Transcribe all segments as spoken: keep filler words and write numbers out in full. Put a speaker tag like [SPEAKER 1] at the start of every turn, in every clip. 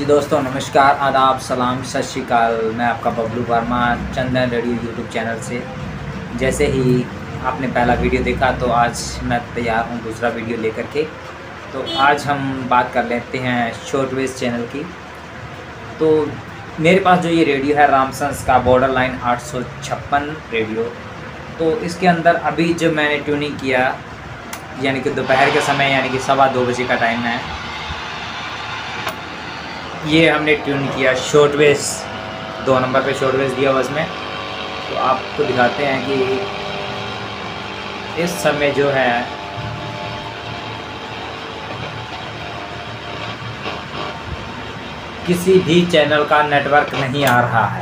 [SPEAKER 1] दोस्तों नमस्कार, आदाब, सलाम, सत श्री अकाल। मैं आपका Bablu Verma Chandan radio YouTube channel से। जैसे ही आपने पहला वीडियो देखा तो आज मैं तैयार हूँ दूसरा वीडियो लेकर के। तो आज हम बात कर लेते हैं शॉर्टवेव चैनल की। तो मेरे पास जो ये रेडियो है रामसंस का बॉर्डर लाइन आठ सौ छप्पन रेडियो, तो इसके अंदर अभी जब मैंने ट्यूनिंग किया यानी कि दोपहर के समय यानी कि सवा दो बजे का टाइम है, ये हमने ट्यून किया शॉर्टवेव, दो नंबर पे शॉर्टवेव दिया हुआ इसमें। तो आपको दिखाते हैं कि इस समय जो है किसी भी चैनल का नेटवर्क नहीं आ रहा है।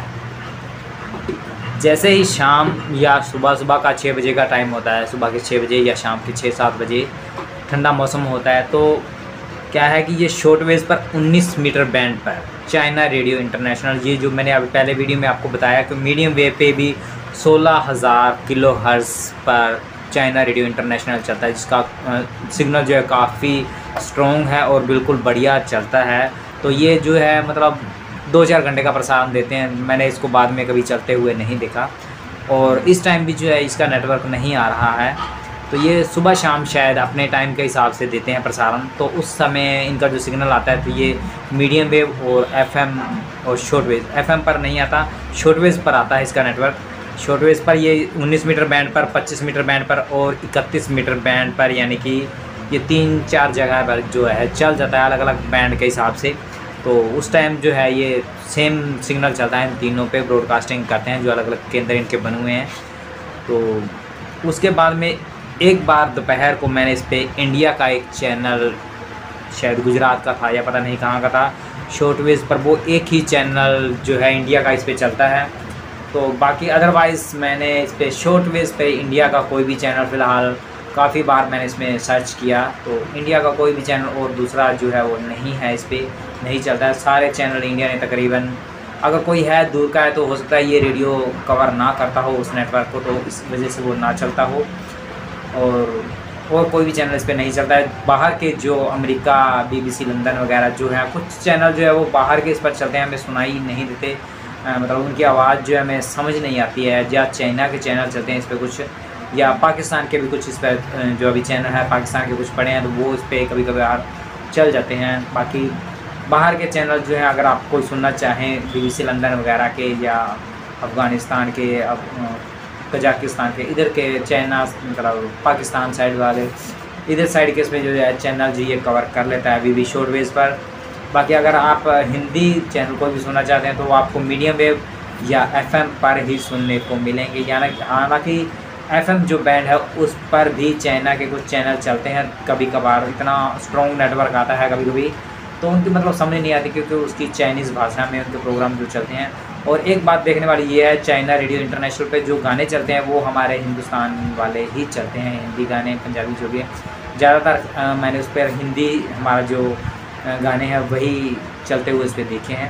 [SPEAKER 1] जैसे ही शाम या सुबह सुबह का छः बजे का टाइम होता है, सुबह के छः बजे या शाम के छः सात बजे ठंडा मौसम होता है, तो क्या है कि ये शॉर्टवेव पर उन्नीस मीटर बैंड पर चाइना रेडियो इंटरनेशनल, ये जो मैंने अभी पहले वीडियो में आपको बताया कि मीडियम वेव पे भी सोलह हज़ार किलो हर्ट्ज़ पर चाइना रेडियो इंटरनेशनल चलता है, जिसका सिग्नल जो है काफ़ी स्ट्रॉन्ग है और बिल्कुल बढ़िया चलता है। तो ये जो है मतलब दो चार घंटे का प्रसारण देते हैं। मैंने इसको बाद में कभी चलते हुए नहीं देखा, और इस टाइम भी जो है इसका नेटवर्क नहीं आ रहा है। तो ये सुबह शाम शायद अपने टाइम के हिसाब से देते हैं प्रसारण, तो उस समय इनका जो सिग्नल आता है तो ये मीडियम वेव और एफएम और शॉर्टवेव, एफएम पर नहीं आता, शॉर्टवेव पर आता है इसका नेटवर्क। शॉर्टवेव पर ये उन्नीस मीटर बैंड पर, पच्चीस मीटर बैंड पर और इकतीस मीटर बैंड पर, यानी कि ये तीन चार जगह पर जो है चल जाता है अलग अलग बैंड के हिसाब से। तो उस टाइम जो है ये सेम सिग्नल चलता है, इन तीनों पे ब्रॉडकास्टिंग करते हैं जो अलग अलग केंद्र इनके बने हुए हैं। तो उसके बाद में एक बार दोपहर को मैंने इस पर इंडिया का एक चैनल, शायद गुजरात का था या पता नहीं कहाँ का था, शॉर्टवेव पर वो एक ही चैनल जो है इंडिया का इस पर चलता है। तो बाकी अदरवाइज़ मैंने इस पर शॉर्टवेव पे इंडिया का कोई भी चैनल फ़िलहाल काफ़ी बार मैंने इसमें सर्च किया, तो इंडिया का कोई भी चैनल और दूसरा जो है वो नहीं है, इस पर नहीं चलता है। सारे चैनल इंडिया ने तकरीबन, अगर कोई है दूर का है तो हो सकता है ये रेडियो कवर ना करता हो उस नेटवर्क को, तो इस वजह से वो ना चलता हो, और और कोई भी चैनल इस पे नहीं चलता है। बाहर के जो अमेरिका, बीबीसी लंदन वगैरह जो है, कुछ चैनल जो है वो बाहर के इस पर चलते हैं, हमें सुनाई नहीं देते, आ, मतलब उनकी आवाज़ जो है हमें समझ नहीं आती है। या चाइना के चैनल चलते हैं इस पर कुछ, या पाकिस्तान के भी कुछ इस पर जो अभी चैनल है पाकिस्तान के कुछ पड़े हैं, तो वो इस पर कभी कभार चल जाते हैं। बाकी बाहर के चैनल जो है अगर आप कोई सुनना चाहें बीबीसी लंदन वगैरह के, या अफ़गानिस्तान के, अब कजाकिस्तान के, इधर के चाइना मतलब पाकिस्तान साइड वाले इधर साइड के इसमें जो है चैनल जो ये कवर कर लेता है बीबी शॉर्टवेव पर। बाकी अगर आप हिंदी चैनल को भी सुनना चाहते हैं तो वो आपको मीडियम वेव या एफएम पर ही सुनने को मिलेंगे। यानी हालांकि एफएम जो बैंड है उस पर भी चाइना के कुछ चैनल चलते हैं कभी कभार, इतना स्ट्रॉन्ग नेटवर्क आता है कभी कभी, तो उनकी मतलब समझ नहीं आती क्योंकि उसकी चाइनीज़ भाषा में उनके प्रोग्राम जो चलते हैं। और एक बात देखने वाली ये है, चाइना रेडियो इंटरनेशनल पे जो गाने चलते हैं वो हमारे हिंदुस्तान वाले ही चलते हैं, हिंदी गाने, पंजाबी जो भी है ज़्यादातर मैंने उस पर हिंदी हमारा जो गाने हैं वही चलते हुए इस पर देखे हैं।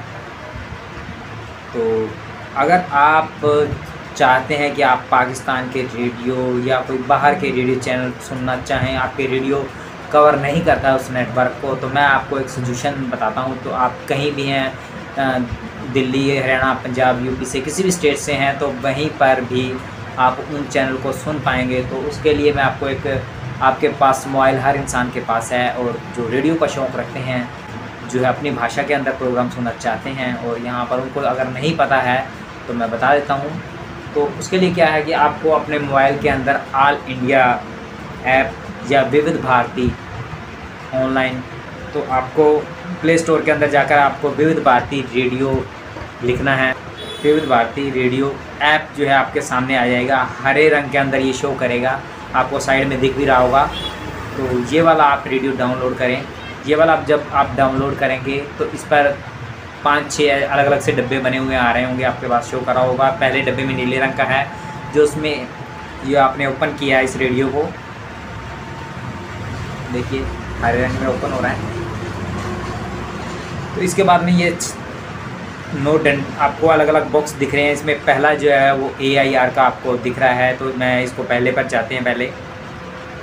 [SPEAKER 1] तो अगर आप चाहते हैं कि आप पाकिस्तान के रेडियो या कोई बाहर के रेडियो चैनल सुनना चाहें, आपके रेडियो कवर नहीं करता है उस नेटवर्क को, तो मैं आपको एक सजेशन बताता हूँ। तो आप कहीं भी हैं, दिल्ली, हरियाणा, पंजाब, यूपी से किसी भी स्टेट से हैं, तो वहीं पर भी आप उन चैनल को सुन पाएंगे। तो उसके लिए मैं आपको एक, आपके पास मोबाइल हर इंसान के पास है, और जो रेडियो का शौक़ रखते हैं, जो है अपनी भाषा के अंदर प्रोग्राम सुनना चाहते हैं और यहाँ पर उनको अगर नहीं पता है तो मैं बता देता हूँ। तो उसके लिए क्या है कि आपको अपने मोबाइल के अंदर ऑल इंडिया ऐप या विविध भारती ऑनलाइन, तो आपको प्ले स्टोर के अंदर जाकर आपको विविध भारती रेडियो लिखना है। विविध भारती रेडियो ऐप जो है आपके सामने आ जाएगा, हरे रंग के अंदर ये शो करेगा, आपको साइड में दिख भी रहा होगा। तो ये वाला आप रेडियो डाउनलोड करें। ये वाला आप जब आप डाउनलोड करेंगे तो इस पर पाँच छः अलग अलग से डब्बे बने हुए आ रहे होंगे, आपके पास शो करा होगा। पहले डब्बे में नीले रंग का है जो उसमें ये आपने ओपन किया है इस रेडियो को, देखिए हरे रंग में ओपन हो रहा है। तो इसके बाद में ये नोट आपको अलग अलग बॉक्स दिख रहे हैं, इसमें पहला जो है वो ए आई आर का आपको दिख रहा है। तो मैं इसको पहले पर जाते हैं, पहले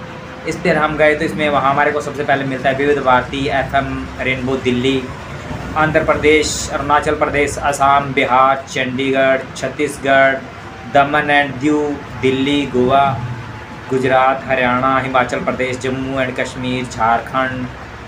[SPEAKER 1] इस पर हम गए तो इसमें वहाँ हमारे को सबसे पहले मिलता है Vividh Bharati F M rainbow Delhi, Andhra Pradesh, Arunachal Pradesh, Assam, Bihar, Chandigarh, Chhattisgarh, Daman and Diu, Delhi, Goa, Gujarat, Haryana, Himachal Pradesh, Jammu and Kashmir, Jharkhand,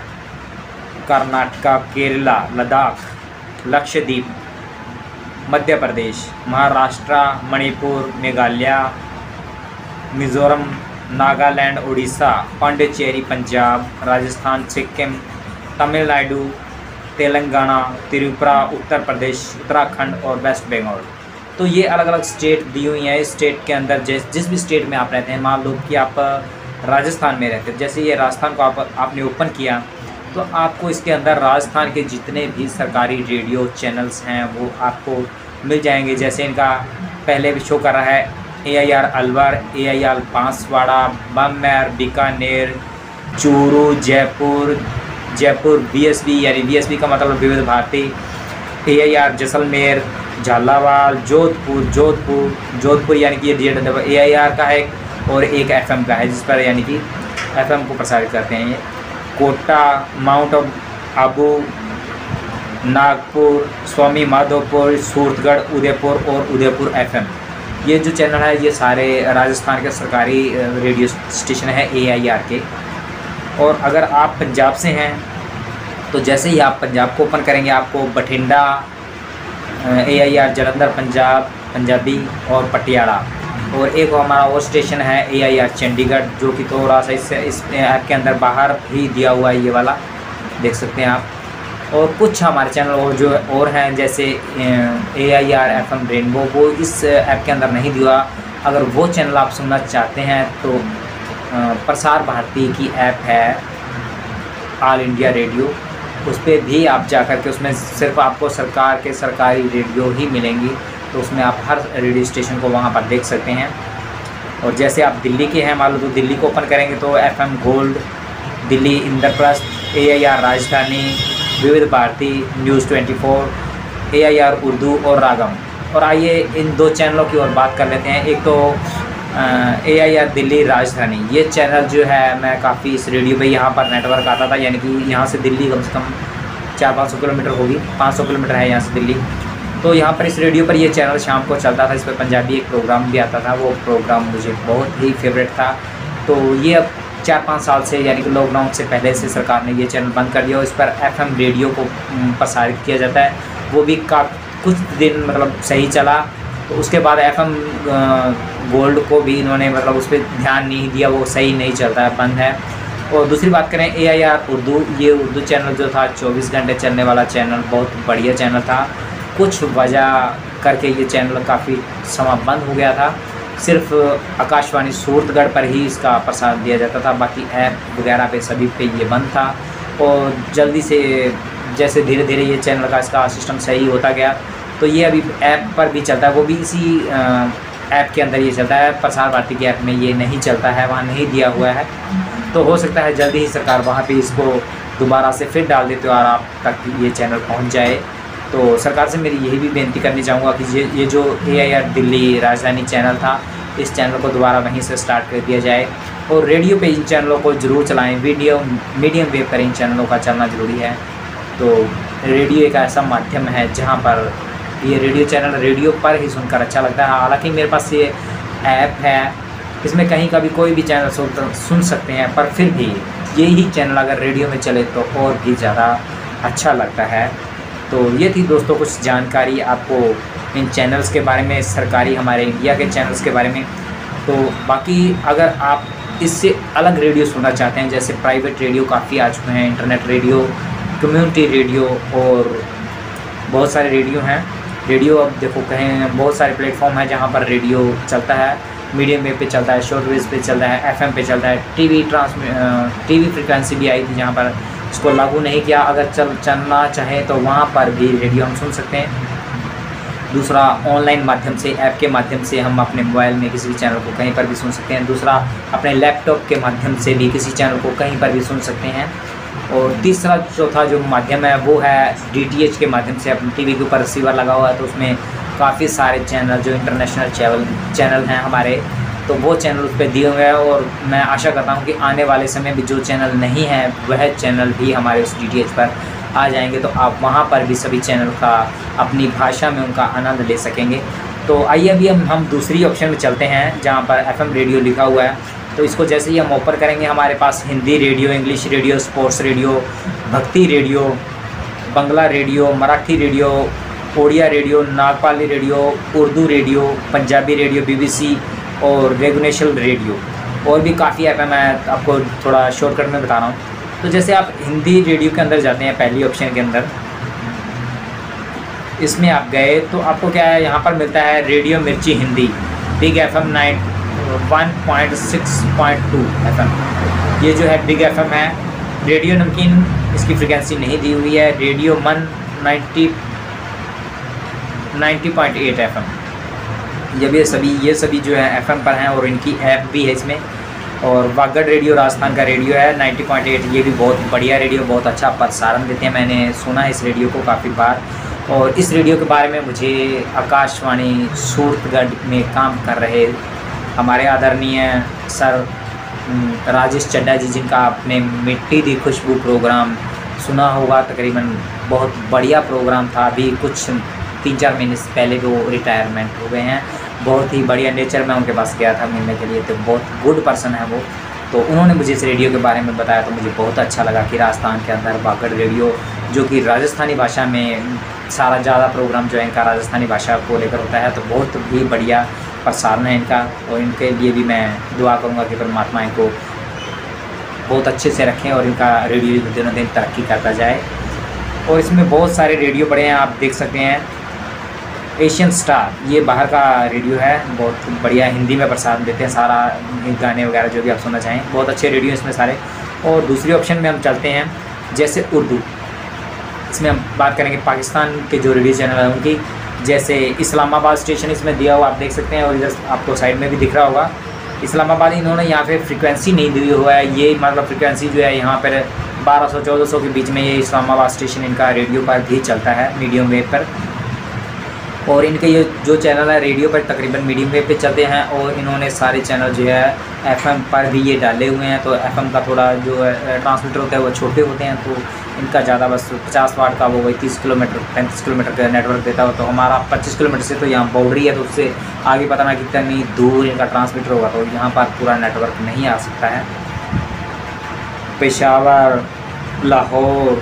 [SPEAKER 1] Karnataka, Kerala, Ladakh, Lakshadweep, Madhya Pradesh, Maharashtra, Manipur, Meghalaya, Mizoram, Nagaland, Orissa, Pondicherry, Punjab, Rajasthan, Sikkim, Tamil Nadu, Telangana, Tripura, Uttar Pradesh, Uttarakhand और वेस्ट बंगाल। तो ये अलग अलग स्टेट दी हुई हैं। इस स्टेट के अंदर जिस जिस भी स्टेट में आप रहते हैं, मान लो कि आप राजस्थान में रहते हैं, जैसे ये राजस्थान को आप आपने ओपन किया तो आपको इसके अंदर राजस्थान के जितने भी सरकारी रेडियो चैनल्स हैं वो आपको मिल जाएंगे। जैसे इनका पहले भी शो कर रहा है A I R Alwar, A I R Banswara, Barmer, Bikaner, Churu, Jaipur, Jaipur B S B यानी बी एस बी का मतलब Vividh Bharati, A I R Jaisalmer, Jhalawar, Jodhpur, Jodhpur Jodhpur यानी कि ये डी ए आई आर का है और एक एफ एम का है जिस पर यानी कि एफ एम को प्रसारित करते हैं ये। कोटा, माउंट आबू, नागपुर, स्वामी माधोपुर, सूरतगढ़, उदयपुर और उदयपुर एफ एम, ये जो चैनल है ये सारे राजस्थान के सरकारी रेडियो स्टेशन है ए आई आर के। और अगर आप पंजाब से हैं तो जैसे ही आप पंजाब को ओपन करेंगे आपको Bathinda, A I R Jalandhar Punjab Punjabi और पटियाला, और एक हमारा और स्टेशन है ए आई आर चंडीगढ़ जो कि थोड़ा सा इससे इस ऐप के अंदर बाहर भी दिया हुआ है, ये वाला देख सकते हैं आप। और कुछ हमारे चैनल और जो और हैं जैसे A I R F M rainbow, वो इस ऐप के अंदर नहीं दिया। अगर वो चैनल आप सुनना चाहते हैं तो प्रसार भारती की ऐप है ऑल इंडिया रेडियो, उस पर भी आप जा कर के उसमें सिर्फ आपको सरकार के सरकारी रेडियो ही मिलेंगी, तो उसमें आप हर रेडियो स्टेशन को वहाँ पर देख सकते हैं। और जैसे आप दिल्ली के हैं मान लो तो दिल्ली को ओपन करेंगे तो F M gold, Delhi Indraprastha, A I R Rajdhani, Vividh Bharati, news twenty four, A I R Urdu और रागम। और आइए इन दो चैनलों की और बात कर लेते हैं। एक तो ए आई आर दिल्ली राजधानी, ये चैनल जो है मैं काफ़ी इस रेडियो पे यहाँ पर नेटवर्क आता था, यानी कि यहाँ से दिल्ली कम से कम चार पाँच सौ किलोमीटर होगी, पाँच सौ किलोमीटर है यहाँ से दिल्ली। तो यहाँ पर इस रेडियो पर ये चैनल शाम को चलता था, इस पर पंजाबी एक प्रोग्राम भी आता था, वो प्रोग्राम मुझे बहुत ही फेवरेट था। तो ये अब चार पाँच साल से यानी कि लॉकडाउन से पहले से सरकार ने ये चैनल बंद कर दिया और इस पर एफ एम रेडियो को प्रसारित किया जाता है। वो भी का कुछ दिन मतलब सही चला, तो उसके बाद एफ एम गोल्ड को भी इन्होंने मतलब उस पर ध्यान नहीं दिया, वो सही नहीं चलता है, बंद है। और दूसरी बात करें ए आई आर उर्दू, ये उर्दू चैनल जो था चौबीस घंटे चलने वाला चैनल, बहुत बढ़िया चैनल था। कुछ वजह करके ये चैनल काफ़ी समय बंद हो गया था, सिर्फ आकाशवाणी सूरतगढ़ पर ही इसका प्रसार दिया जाता था, बाकी ऐप वगैरह पे सभी पे ये बंद था। और जल्दी से जैसे धीरे धीरे ये चैनल का इसका सिस्टम सही होता गया तो ये अभी ऐप पर भी चलता है, वो भी इसी ऐप के अंदर ये चलता है, प्रसार भारती की ऐप में ये नहीं चलता है, वहाँ नहीं दिया हुआ है। तो हो सकता है जल्दी ही सरकार वहाँ पे इसको दोबारा से फिर डाल देते और आप तक ये चैनल पहुँच जाए। तो सरकार से मेरी यही भी बेनती करनी चाहूँगा कि ये ये जो ए आई आर दिल्ली राजधानी चैनल था, इस चैनल को दोबारा वहीं से स्टार्ट कर दिया जाए और रेडियो पे इन चैनलों को ज़रूर चलाएं। वीडियो मीडियम वेव पर इन चैनलों का चलना ज़रूरी है। तो रेडियो एक ऐसा माध्यम है जहाँ पर ये रेडियो चैनल रेडियो पर ही सुनकर अच्छा लगता है। हालांकि मेरे पास ये ऐप है, इसमें कहीं का भी कोई भी चैनल सुन सुन सकते हैं, पर फिर भी यही चैनल अगर रेडियो में चले तो और भी ज़्यादा अच्छा लगता है। तो ये थी दोस्तों कुछ जानकारी आपको इन चैनल्स के बारे में, सरकारी हमारे इंडिया के चैनल्स के बारे में। तो बाकी अगर आप इससे अलग रेडियो सुनना चाहते हैं, जैसे प्राइवेट रेडियो काफ़ी आ चुके हैं, इंटरनेट रेडियो, कम्युनिटी रेडियो और बहुत सारे रेडियो हैं। रेडियो अब देखो कहीं बहुत सारे प्लेटफॉर्म हैं जहाँ पर रेडियो चलता है, मीडियम वेव पे चलता है, शॉर्ट वेव पे चलता है, एफ एम पे चलता है, टीवी ट्रांसमि टीवी फ्रिक्वेंसी भी आई थी जहाँ पर इसको लागू नहीं किया। अगर चल चलना चाहें तो वहाँ पर भी रेडियो हम सुन सकते हैं। दूसरा ऑनलाइन माध्यम से, ऐप के माध्यम से हम अपने मोबाइल में किसी भी चैनल को कहीं पर भी सुन सकते हैं। दूसरा अपने लैपटॉप के माध्यम से भी किसी चैनल को कहीं पर भी सुन सकते हैं। और तीसरा चौथा जो माध्यम है वो है डी टी एच के माध्यम से। अपने टीवी के ऊपर रिसीवर लगा हुआ है तो उसमें काफ़ी सारे चैनल जो इंटरनेशनल चैनल चैनल हैं हमारे, तो वो चैनल उस पर दिए हुए हैं। और मैं आशा करता हूँ कि आने वाले समय में जो चैनल नहीं है वह चैनल भी हमारे उस डी टी एच पर आ जाएंगे तो आप वहाँ पर भी सभी चैनल का अपनी भाषा में उनका आनंद ले सकेंगे। तो आइए अभी हम हम दूसरी ऑप्शन में चलते हैं जहाँ पर एफएम रेडियो लिखा हुआ है। तो इसको जैसे ही हम ओपन करेंगे हमारे पास Hindi radio, English radio, sports radio, Bhakti radio, Bangla radio, Marathi radio, Odia radio, नागपाली radio, Urdu radio, Punjabi radio, BBC और रेगुनेशनल रेडियो और भी काफ़ी ऐप है। मैं आपको थोड़ा शॉर्टकट में बता रहा हूँ। तो जैसे आप हिंदी रेडियो के अंदर जाते हैं, पहली ऑप्शन के अंदर इसमें आप गए तो आपको क्या है, यहाँ पर मिलता है radio Mirchi Hindi, big F M nine one point six point two F M. ये जो है बिग एफ एम है। रेडियो नमकीन इसकी फ्रिक्वेंसी नहीं दी हुई है। Radio Mann ninety ninety point eight F M. जब ये सभी ये सभी जो है एफ एम पर हैं और इनकी ऐप भी है इसमें। और वागड़ रेडियो राजस्थान का रेडियो है नाइन्टी पॉइंट एट। ये भी बहुत बढ़िया रेडियो, बहुत अच्छा प्रसारण देते हैं। मैंने सुना है इस रेडियो को काफ़ी बार। और इस रेडियो के बारे में मुझे आकाशवाणी सूरतगढ़ में काम कर रहे हमारे आदरणीय सर राजेश चड्डा जी, जिनका आपने मिट्टी दी खुशबू प्रोग्राम सुना होगा, तकरीबन बहुत बढ़िया प्रोग्राम था। अभी कुछ तीन चार महीने से पहले वो रिटायरमेंट हो गए हैं। बहुत ही बढ़िया नेचर में उनके पास गया था मिलने के लिए, तो बहुत गुड पर्सन है वो। तो उन्होंने मुझे इस रेडियो के बारे में बताया तो मुझे बहुत अच्छा लगा कि राजस्थान के अंदर वागड़ रेडियो, जो कि राजस्थानी भाषा में सारा ज़्यादा प्रोग्राम जो है इनका राजस्थानी भाषा को लेकर होता है, तो बहुत ही बढ़िया प्रसारण है इनका। और इनके लिए भी मैं दुआ करूँगा कि परमात्मा इनको बहुत अच्छे से रखें और इनका रेडियो दिनों दिन तरक्की करता जाए। और इसमें बहुत सारे रेडियो बड़े हैं, आप देख सकते हैं। एशियन स्टार, ये बाहर का रेडियो है, बहुत बढ़िया हिंदी में प्रसारण देते हैं, सारा गाने वगैरह जो भी आप सुनना चाहें, बहुत अच्छे रेडियो इसमें सारे। और दूसरी ऑप्शन में हम चलते हैं, जैसे उर्दू, इसमें हम बात करेंगे पाकिस्तान के जो रेडियो चैनल है उनकी। जैसे इस्लामाबाद स्टेशन इसमें दिया हुआ आप देख सकते हैं, और इधर आपको साइड में भी दिख रहा होगा इस्लामाबाद। इन्होंने यहाँ पे फ्रीक्वेंसी नहीं दी हुआ है, ये मतलब फ्रीक्वेंसी जो है यहाँ पर बारह सौ चौदह सौ के बीच में ये इस्लामाबाद स्टेशन इनका रेडियो पर भी चलता है, मीडियम वेव पर। और इनके ये जो चैनल है रेडियो पर तकरीबन मीडियम वेव पे चलते हैं। और इन्होंने सारे चैनल जो है एफएम पर भी ये डाले हुए हैं। तो एफएम का थोड़ा जो है ट्रांसमीटर होता है वो छोटे होते हैं, तो इनका ज़्यादा बस पचास वाट का वो वही तीस किलोमीटर पैंतीस किलोमीटर का नेटवर्क देता हो। तो हमारा पच्चीस किलोमीटर से तो यहाँ बाउंड्री है, तो उससे आगे पता ना कितनी दूर इनका ट्रांसमीटर होगा, तो यहाँ पर पूरा नेटवर्क नहीं आ सकता है। पेशावर, लाहौर,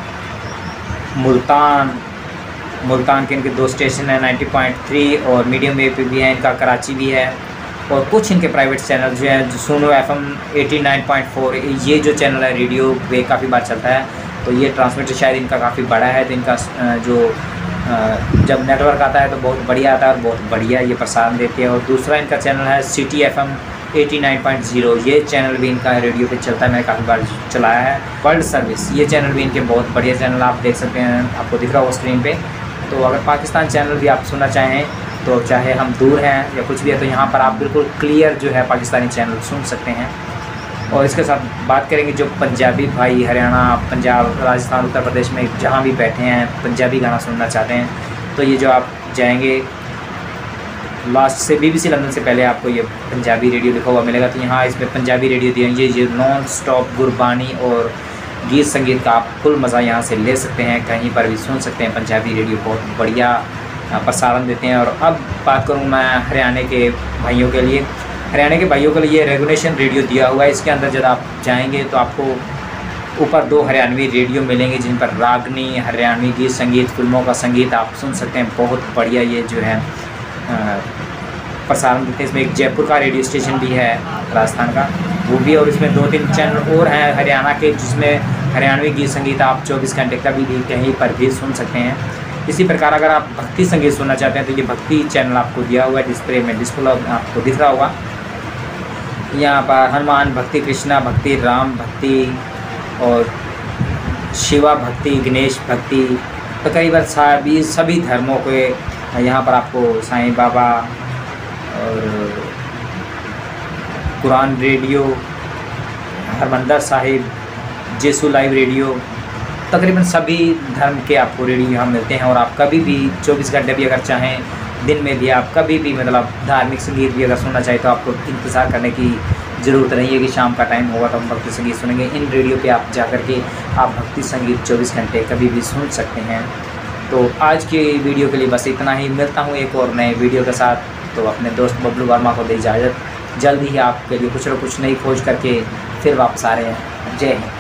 [SPEAKER 1] मुल्तान मुल्तान के इनके दो स्टेशन हैं नाइन्टी पॉइंट थ्री, और मीडियम वेव पे भी है इनका, कराची भी है। और कुछ इनके प्राइवेट चैनल जो हैं, जो Suno FM eighty nine point four, ये जो चैनल है रेडियो वे काफ़ी बार चलता है। तो ये ट्रांसमीटर शायद इनका काफ़ी बड़ा है, तो इनका जो जब नेटवर्क आता है तो बहुत बढ़िया आता है और बहुत बढ़िया ये प्रसारण देते हैं। और दूसरा इनका चैनल है city FM eighty nine point zero, ये चैनल भी इनका रेडियो पे चलता है, मैंने काफ़ी बार चलाया है। वर्ल्ड सर्विस, ये चैनल भी इनके बहुत बढ़िया चैनल, आप देख सकते हैं, आपको दिख रहा होगा स्क्रीन पे। तो अगर पाकिस्तान चैनल भी आप सुनना चाहें, तो चाहे हम दूर हैं या कुछ भी है, तो यहाँ पर आप बिल्कुल क्लियर जो है पाकिस्तानी चैनल सुन सकते हैं। और इसके साथ बात करेंगे जो पंजाबी भाई हरियाणा, पंजाब, राजस्थान, उत्तर प्रदेश में जहाँ भी बैठे हैं, पंजाबी गाना सुनना चाहते हैं, तो ये जो आप जाएंगे लास्ट से बीबीसी लंदन से पहले आपको ये पंजाबी रेडियो लिखा हुआ मिलेगा। तो यहाँ इसमें पंजाबी रेडियो दिए, ये ये नॉन स्टॉप गुरबानी और गीत संगीत का आप फुल मज़ा यहाँ से ले सकते हैं, कहीं पर भी सुन सकते हैं। पंजाबी रेडियो बहुत बढ़िया प्रसारण देते हैं। और अब बात करूँ मैं हरियाणा के भाइयों के लिए, हरियाणा के भाइयों के लिए रेगुलेशन रेडियो दिया हुआ है। इसके अंदर जब आप जाएंगे तो आपको ऊपर दो हरियाणवी रेडियो मिलेंगे, जिन पर रागनी, हरियाणवी गीत संगीत, फिल्मों का संगीत आप सुन सकते हैं। बहुत बढ़िया ये जो है प्रसारण देते हैं। इसमें एक जयपुर का रेडियो स्टेशन भी है राजस्थान का, वो भी। और इसमें दो तीन चैनल और हैं हरियाणा के, जिसमें हरियाणवी गीत संगीत आप चौबीस घंटे का भी कहीं पर भी सुन सकते हैं। इसी प्रकार अगर आप भक्ति संगीत सुनना चाहते हैं तो ये भक्ति चैनल आपको दिया हुआ है, डिस्प्ले में डिस्प्ले आपको दिख रहा होगा। यहाँ पर हनुमान भक्ति, कृष्णा भक्ति, राम भक्ति और शिवा भक्ति, गणेश भक्ति, तकरीबन सभी सभी धर्मों के यहाँ पर आपको साईं बाबा और Quran radio, Harmandir Sahib, Jesus live radio, तकरीबन सभी धर्म के आपको रेडियो यहाँ मिलते हैं। और आप कभी भी चौबीस घंटे भी अगर चाहें, दिन में भी आप कभी भी मतलब धार्मिक संगीत भी अगर सुनना चाहें तो आपको इंतज़ार करने की ज़रूरत नहीं है कि शाम का टाइम होगा तो हम भक्ति संगीत सुनेंगे। इन रेडियो पे आप जा कर के आप भक्ति संगीत चौबीस घंटे कभी भी सुन सकते हैं। तो आज के वीडियो के लिए बस इतना ही। मिलता हूँ एक और नए वीडियो के साथ। तो अपने दोस्त बबलू वर्मा को दे इजाज़त। जल्दी ही आपके लिए कुछ न कुछ नई खोज करके फिर वापस आ रहे हैं। जय हिंद।